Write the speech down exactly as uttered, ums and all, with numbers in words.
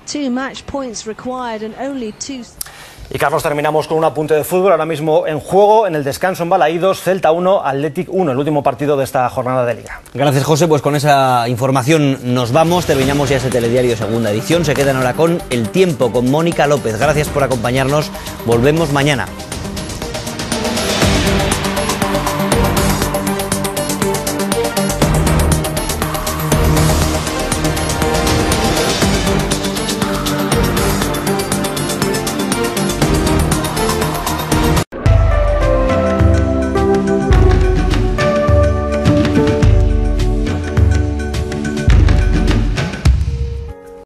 Two match points required and only two... Y Carlos, terminamos con un apunte de fútbol. Ahora mismo en juego, en el descanso en Balaídos, Celta uno, Athletic uno, el último partido de esta jornada de Liga. Gracias, José. Pues con esa información nos vamos. Terminamos ya ese telediario segunda edición. Se quedan ahora con El Tiempo, con Mónica López. Gracias por acompañarnos. Volvemos mañana.